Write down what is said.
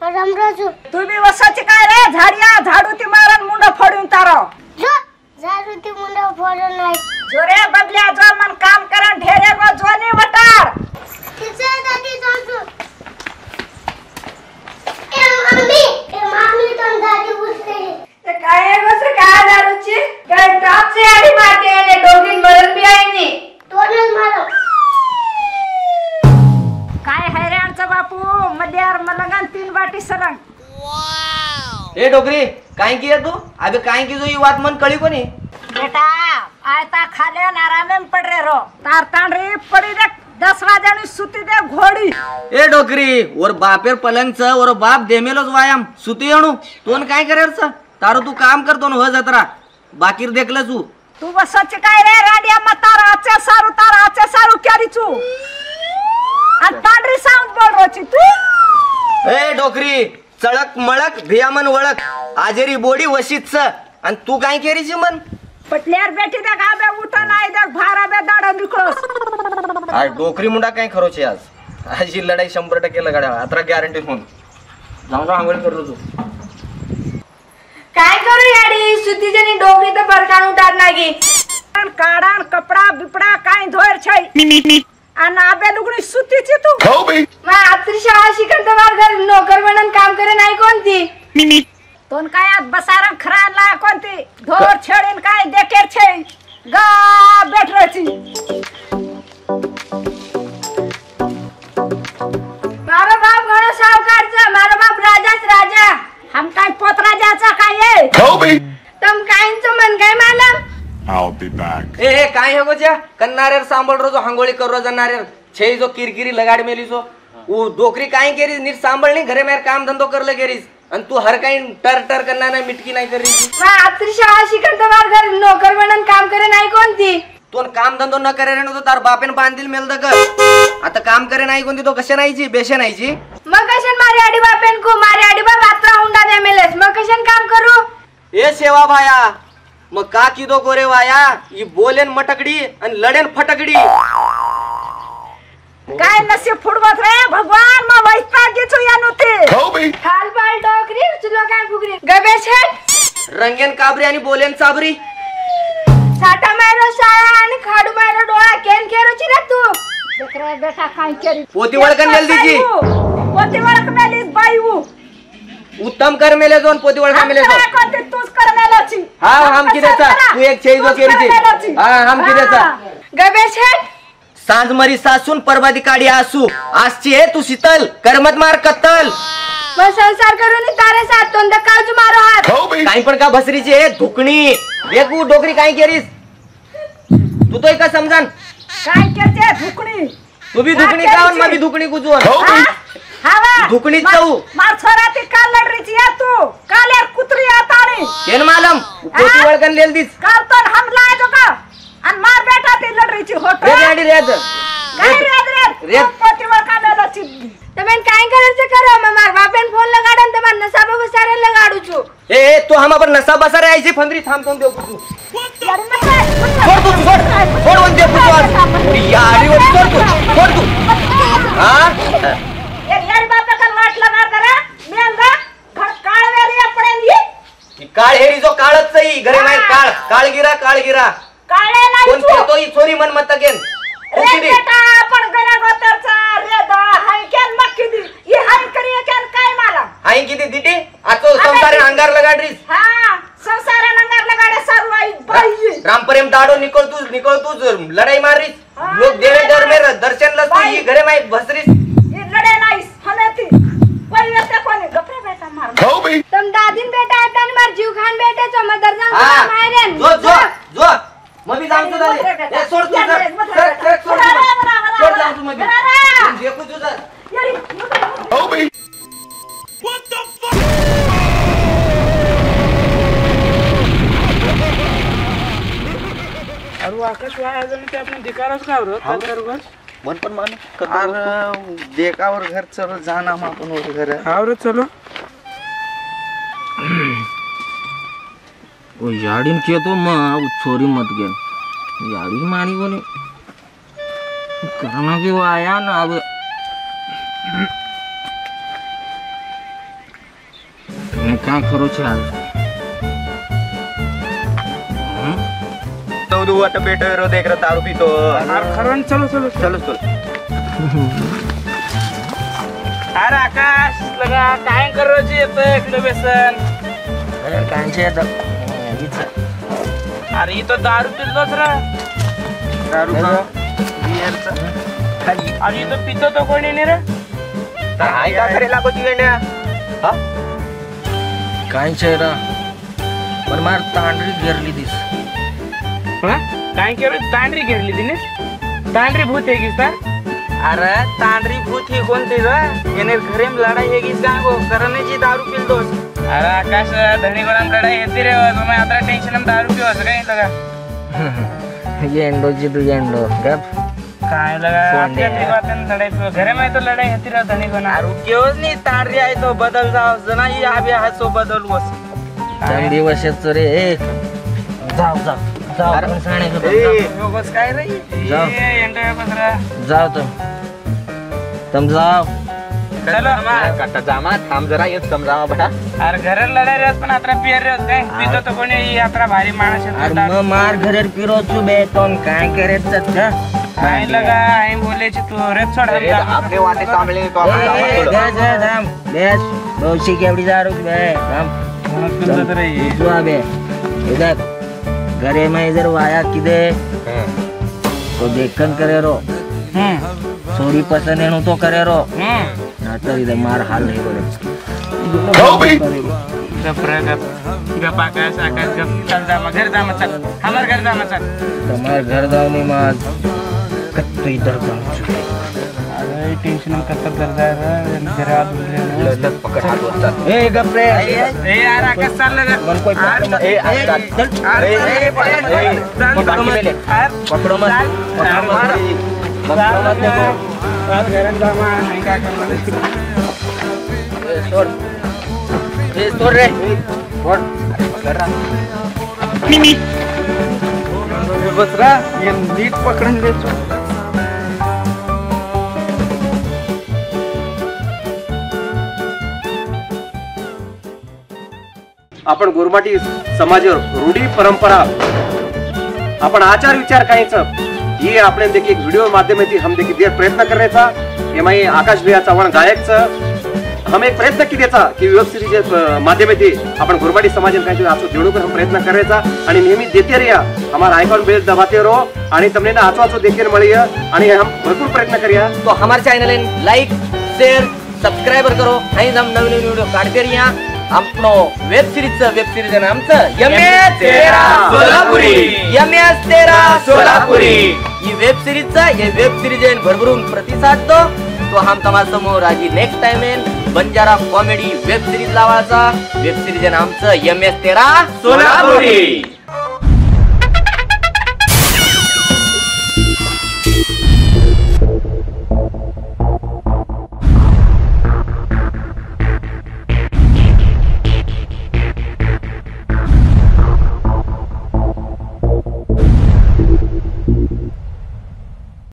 रमराजू तुम्ही वसाची काय रे झाडिया झाडू ती मारन मुंड फोडून तारो जो झाडू ती मुंड फोडून नाही जो रे बबल्या जो मन काम करन ढेरे गो जोनी वटार किसे दादी जाजू ए मम्मी तो दादी पूछते ते काय बस काय दारूची काय टॉप से आडी मारते आणि डोगरी मरण भी आईनी तोनेच मारो काय हैराणचा बापू मध्यार मलंगन 3 बाटी सरंग ए डोगरी काय की तू अबे काय की जो ये बात मन कळी कोनी बेटा आयता खाले नारामे में पड़ रे रो तार तान रे पड़ी दे 10 वाजानी सुती दे घोड़ी ए डोगरी और बापेर पलंग च और बाप देमेलोच व्यायाम सुती अणू तोन काय करेर च तारो तू काम करतो न हो जत्रा बाकीर देखलं तू वसाची काय रे राडिया मतारा आचे सारू क्यारी चू आणि तांडरी साऊंड बोल रोची तू ए डोकरी चळक मळक भियामन वळक आजेरी बोडी वशीत च आणि तू काय केरीची मन पटल्यार बेटी दे गाबे उठा नाही दे भारा बे दाडा निकळस आज डोकरी मुंडा काय खरोची आज ही लढाई 100% लगाड्या आता गॅरंटी फोन जाऊन आंघोळ करतो तू काय करू याडी सुतीजनी डोगरी तर बरकान उठार नागी काढान कपडा बिपडा काय धोर छै आणि आबे लुगडी सुतीची तू हो बे मा आत्री शाळा शिकन तर मार घर नोकर म्हणून काम करे नाही कोणती तोन काय आज बसारं खराला कोणती धोर छेडीन काय देकेर छै गा बेटरची मारो बाप घणो सावकारचा मारो बाप राजाच राजा हम काय पोत राजाचा काय आहे हो बे तम कायंचं मन काय मालम I'll be back. ए काय हो गोच्या कन्नारेर सांभाळ रोज हांगोळी कर रोज नारेर छे जो किरकिरी लगाड मेली सो उ डोकरी काय केरीस नीट सांभाळ नाही घरे मेर काम धंदो करले केरीस आणि तू हर काही टर करना नाही मिटकी नाही करीस मा आत्री शाळा शिकन तर मार घर नोकर म्हणून काम करे नाही कोणती तो काम धंदो न करे रे तो तार बापेन बांधील मेल द आता काम करे नाही कोणती तो कशा नाहीची बेशे नाहीची मग कशन मारे आडी बापेन को मारे आडी बाप आत्रा हुंडा दे मेलेस मग कशन काम करू ए सेवा भाया मग का की दो गोरे वाया ही बोलेन मटकडी आणि लडेन फटकडी काय नसीब फुडवत रे भगवान मा वैता गेचो या नोते हो बे हाल पाल डोकरी तुला काय फुगरी गबेश हेट रंगेन काबरी आणि बोलेन चाबरी साटा मारो साया आणि खाडू मारो डोळा केन केरोची रे तू देख रे बेटा काय केरी पोती वळकन जल्दीची पोती वळक मेलीस बाईऊ उत्तम कर मेले जोन पोती वळका मेले काय करते तूच कर मेलाची हा हम किदेचा तू एक छे जो केरीची हा हम किदेचा गबेश हेट सांज मरी सासून परबादी काढी आसू आजची आहे तू शीतल करमत मार कत्तल मग संसार करून तारे साथ तोंड काजू मारो हात हो बे काही पण का भसरीची आहे धुकणी एकू डोकरी काय केरीस तू तो का समजान काय करते भुकणी तू भी धुकणी काऊन मा भी धुकणी कुजून हो बे हावा धुकणी चाऊ मार छोराती काल लडरीची या तू कालेर कुत्री आताणी केन मालम पोती वळकन लेल दिस काल तर हमला आहे तो का आणि मार बेटा ती लडरीची होट रे गाडी रेत काय रे पोती वळका मेलाची तमेन काय करायचं करा मग मार बापेन फोन लगाडन तर मन नसा बसारे लगाडू छु ए तो हम अपन नसा बसा रे ऐसी फंदरी थांब देव तू यार नका छोड़ तू छोड़ वन देव तू यारी वर छोड़ तू हां यार बापा का लाट लगा करा मेल दा काळ वेरी पडेंदी की काळ हेरी जो काळच सही घरे नाही काळगिरा काळे नाही कोण करतो ही चोरी मन मत गेन रे बेटा आपण गना गोतरचा रे दा हाय केन मक्की दी ही हाय करी केन काय मला हाय किती दिटी आतो संसारे अंगार लगाडरीस हां संसार अंगार लगाडे सर्व आई बाई रामप्रेम दाडो निकळ तू लढाई माररीस लोक देवे डर मेर दर्शन लसतो ही घरे माई भसरीस ये लढे नाही हमेती कोई येते कोणी गपरे बेटा मार हो बे तम दादीन बेटा आता मार जीव खान बेटे तो मदर जाऊन हां मारेन जो मम्मी जाऊन तू दाले ए सोड तू सोड जाऊन तू मम्मी देखू तुझा हो बे अरे आकाश वाजन ते आपण दिकारच का बस मन पण मान अरे देखावर घर चलो जाना हम अपन और घर आवरे चलो ओ याडीन के तो म छोरी मत गेन याडी मानी कोनी करना भी आया ना अब काय करू छान तो वाट बेटा रो देख रहा दारू पी तो अरे खरं चलो चलो चलो चलो अरे आकाश लगा काय करायची येतं इकडे बेसन कांचे अरे इथं दारू पिलोच रा दारू का बियरचा आणि इथं पितो तो कोणी नाही रे काय का करे लागो ती गंड्या हा कांचे रा पण मार तांडरी घेरली दिस हा? काय केलं तांडरी घेरली तिने तांडरी भूत आहे की सर अरे तांडरी भूत ही कोणती रा येणे घरे में लड़ाई है की सांगो करने जी दारू पिल दोस अरे आकाश धनी गोळाम लढाई येते रे तुम्ही आता टेन्शन में दारू पिओ असं काही लगा येंडो जी तू येंडो गप काय लगा आपल्या त्रिवातन लढाई पिओ घरे में तो लढाई येते रे धनी गोळाम अरे क्यों नहीं तांडरी आई तो बदल जाओ जना ये आबे हासो बदल वस चांगली वशेच रे जाओ जाओ जाओ आपण साणे बस काय रे जाओ. एंडो बसरा जाओ तुम जाओ चलो कट्टा जामा थांब जरा येत कम जामा बेटा अरे घरे लढाई रहत पण आता पियर रहत काय पितो तो कोणी यात्रा भारी माणस अरे मग मार घरेर पिरो तू बेटोन काय करायचं का काय लगा आई बोलेची तू रे सोड आपले वाटे सांभळे थांब बेस बहुशी केवढी दारू बे थांब तू आबे इधर घरे में इधर वाया किदे तो देखन करे रो सोडी पसंद है तो करे रो ना तो इधर मार हाल नहीं बोले गप आकाश आकाश गप चल जा मग घर जा मग चल हमार घर जा मग चल तुम्हारे घर जाओ नहीं मार कत्तो इधर जाओ अरे टेंशन में कत्तक कर जा घर आ लग पकड़ हाथ बोलता ए गप रे ए यार आकाश चल लगा मन कोई पकड़ मत ए चल ए पकड़ो मत ले पकड़ो मत पकड़ो मत देखो घर जा मग नाही काय करणार छोड़ ए छोड़ रे छोड़ कर रहा बस रहा ये नीट पकड़न ले आपण गोरमाटी समाजावर रूढी परंपरा आपण आचार विचार कायचं ही आपण देखील व्हिडिओ माध्यमाती हम देखील देर प्रयत्न करण्याचा एमाई आकाश भैया चव्हाण गायकचं हम एक प्रयत्न केल्याचा की वेब सिरीज माध्यमाती आपण गोरमाटी समाजाला काहीतरी असं जोडून हम प्रयत्न करायचा आणि नेहमी देते रहिया हमारा आइकॉन बेल दबाते रहो आणि तुमने ना आचो देखील મળીએ आणि हम भरपूर प्रयत्न करिया तो हमारे चैनल लाइक शेयर सब्सक्राइबर करो आणि हम नवीन व्हिडिओ काढते रहिया आपनो वेब सिरीज नाम एमएस तेरा सोलापुरी ये वेब सिरीज भरभरून प्रतिसाद दो तो हम तुम्हारे समोर आजी next time Banjara comedy web series लावायचा वेब सिरीज नाम एमएस तेरा सोलापुरी.